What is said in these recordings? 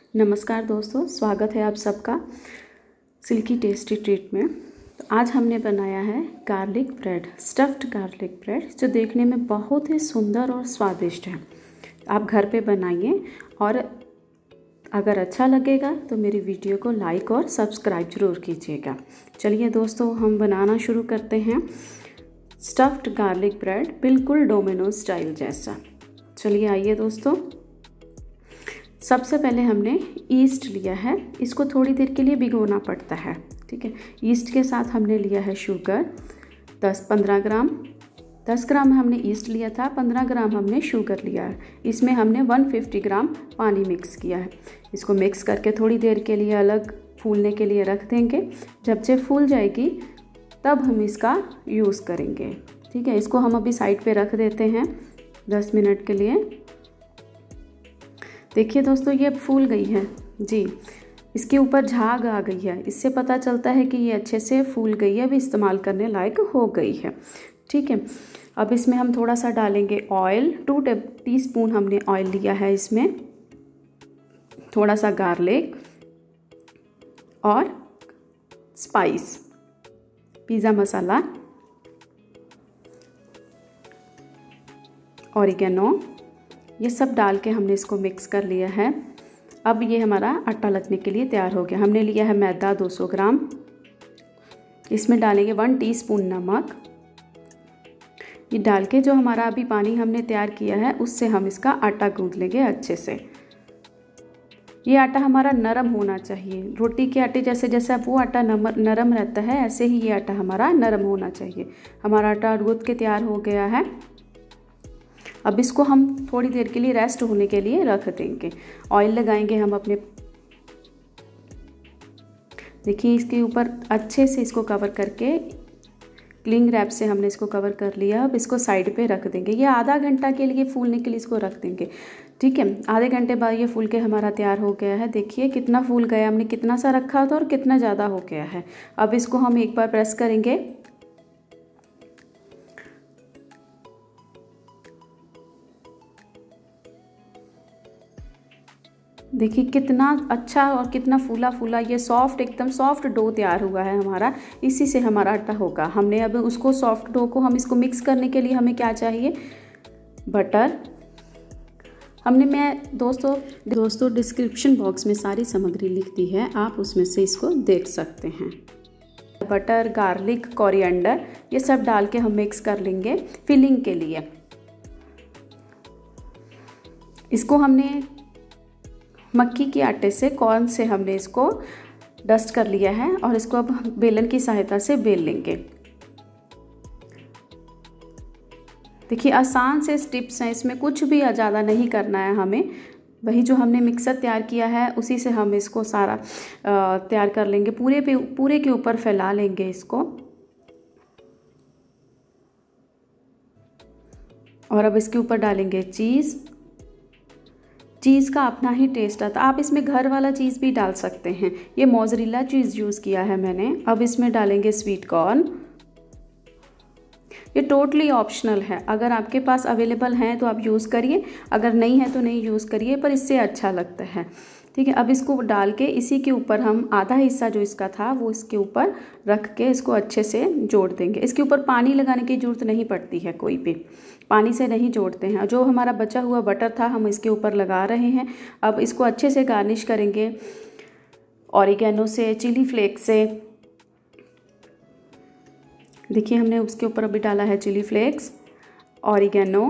नमस्कार दोस्तों, स्वागत है आप सबका सिल्की टेस्टी ट्रीट में। तो आज हमने बनाया है garlic bread, stuffed garlic bread, जो देखने में बहुत ही सुंदर और स्वादिष्ट है। आप घर पे बनाइए और अगर अच्छा लगेगा तो मेरी वीडियो को लाइक और सब्सक्राइब ज़रूर कीजिएगा। चलिए दोस्तों, हम बनाना शुरू करते हैं स्टफ्ड गार्लिक ब्रेड, बिल्कुल डोमिनोज स्टाइल जैसा। चलिए आइए दोस्तों। सबसे पहले हमने ईस्ट लिया है, इसको थोड़ी देर के लिए भिगोना पड़ता है। ठीक है, ईस्ट के साथ हमने लिया है शुगर 10-15 ग्राम। 10 ग्राम हमने ईस्ट लिया था, 15 ग्राम हमने शुगर लिया है। इसमें हमने 150 ग्राम पानी मिक्स किया है। इसको मिक्स करके थोड़ी देर के लिए अलग फूलने के लिए रख देंगे। जब से फूल जाएगी तब हम इसका यूज़ करेंगे। ठीक है, इसको हम अभी साइड पे रख देते हैं 10 मिनट के लिए। देखिए दोस्तों, ये फूल गई है जी, इसके ऊपर झाग आ गई है। इससे पता चलता है कि ये अच्छे से फूल गई है, अभी इस्तेमाल करने लायक हो गई है। ठीक है, अब इसमें हम थोड़ा सा डालेंगे ऑयल। 2 टीस्पून हमने ऑयल लिया है। इसमें थोड़ा सा गार्लिक और स्पाइस, पिज़्ज़ा मसाला, ऑरिगेनो, ये सब डाल के हमने इसको मिक्स कर लिया है। अब ये हमारा आटा लगने के लिए तैयार हो गया। हमने लिया है मैदा 200 ग्राम। इसमें डालेंगे 1 टीस्पून नमक। ये डाल के जो हमारा अभी पानी हमने तैयार किया है उससे हम इसका आटा गूंथ लेंगे अच्छे से। ये आटा हमारा नरम होना चाहिए। रोटी के आटे जैसे जैसा वो आटा नरम रहता है, ऐसे ही ये आटा हमारा नरम होना चाहिए। हमारा आटा गूंथ के तैयार हो गया है। अब इसको हम थोड़ी देर के लिए रेस्ट होने के लिए रख देंगे। ऑयल लगाएंगे हम अपने, देखिए इसके ऊपर अच्छे से इसको कवर करके क्लिंग रैप से हमने इसको कवर कर लिया। अब इसको साइड पे रख देंगे। ये आधा घंटा के लिए फूलने के लिए इसको रख देंगे। ठीक है, आधे घंटे बाद ये फूल के हमारा तैयार हो गया है। देखिए कितना फूल गया, हमने कितना सा रखा था और कितना ज़्यादा हो गया है। अब इसको हम एक बार प्रेस करेंगे। देखिए कितना अच्छा और कितना फूला फूला ये सॉफ्ट, एकदम सॉफ्ट डो तैयार हुआ है हमारा। इसी से हमारा आटा होगा। हमने अब उसको सॉफ्ट डो को हम इसको मिक्स करने के लिए हमें क्या चाहिए, बटर। मैं दोस्तों डिस्क्रिप्शन बॉक्स में सारी सामग्री लिख दी है, आप उसमें से इसको देख सकते हैं। बटर, गार्लिक, कोरिएंडर, ये सब डाल के हम मिक्स कर लेंगे फिलिंग के लिए। इसको हमने मक्की के आटे से, कॉर्न से हमने इसको डस्ट कर लिया है और इसको अब बेलन की सहायता से बेल लेंगे। देखिए आसान से स्टेप्स हैं, इसमें कुछ भी ज़्यादा नहीं करना है हमें। वही जो हमने मिक्सर तैयार किया है उसी से हम इसको सारा तैयार कर लेंगे। पूरे के ऊपर फैला लेंगे इसको। और अब इसके ऊपर डालेंगे चीज़ का अपना ही टेस्ट आता है। आप इसमें घर वाला चीज़ भी डाल सकते हैं। ये मोज़रेला चीज़ यूज़ किया है मैंने। अब इसमें डालेंगे स्वीट कॉर्न। ये टोटली ऑप्शनल है, अगर आपके पास अवेलेबल है तो आप यूज़ करिए, अगर नहीं है तो नहीं यूज़ करिए, पर इससे अच्छा लगता है। ठीक है, अब इसको डाल के इसी के ऊपर हम आधा हिस्सा जो इसका था वो इसके ऊपर रख के इसको अच्छे से जोड़ देंगे। इसके ऊपर पानी लगाने की ज़रूरत नहीं पड़ती है, कोई भी पानी से नहीं जोड़ते हैं। जो हमारा बचा हुआ बटर था हम इसके ऊपर लगा रहे हैं। अब इसको अच्छे से गार्निश करेंगे ऑरिगेनो से, चिली फ्लेक्स से। देखिए हमने उसके ऊपर अभी डाला है चिली फ्लेक्स, ऑरिगेनो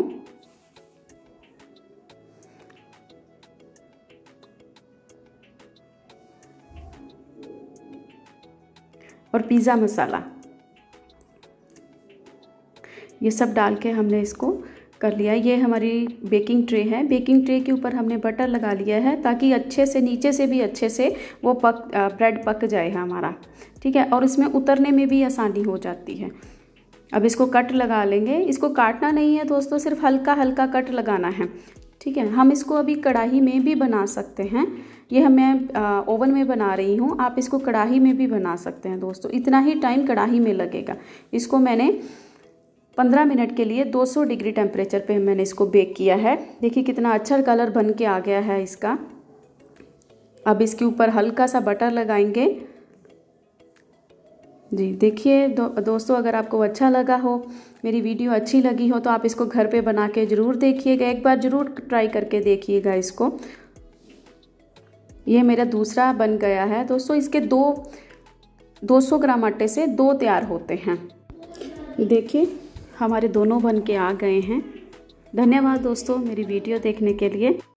और पिज़्ज़ा मसाला। ये सब डाल के हमने इसको कर लिया। ये हमारी बेकिंग ट्रे है। बेकिंग ट्रे के ऊपर हमने बटर लगा लिया है ताकि अच्छे से नीचे से भी अच्छे से वो ब्रेड पक जाए हमारा। ठीक है, और इसमें उतरने में भी आसानी हो जाती है। अब इसको कट लगा लेंगे। इसको काटना नहीं है दोस्तों, सिर्फ हल्का हल्का कट लगाना है। ठीक है, हम इसको अभी कढ़ाई में भी बना सकते हैं। ये मैं ओवन में बना रही हूँ, आप इसको कढ़ाई में भी बना सकते हैं दोस्तों। इतना ही टाइम कढ़ाई में लगेगा। इसको मैंने 15 मिनट के लिए 200 डिग्री टेम्परेचर पे मैंने इसको बेक किया है। देखिए कितना अच्छा कलर बन के आ गया है इसका। अब इसके ऊपर हल्का सा बटर लगाएंगे। जी देखिए दोस्तों, अगर आपको अच्छा लगा हो, मेरी वीडियो अच्छी लगी हो, तो आप इसको घर पे बना के ज़रूर देखिएगा, एक बार ज़रूर ट्राई करके देखिएगा इसको। ये मेरा दूसरा बन गया है दोस्तों। इसके 200 ग्राम आटे से 2 तैयार होते हैं। देखिए हमारे दोनों बन के आ गए हैं। धन्यवाद दोस्तों मेरी वीडियो देखने के लिए।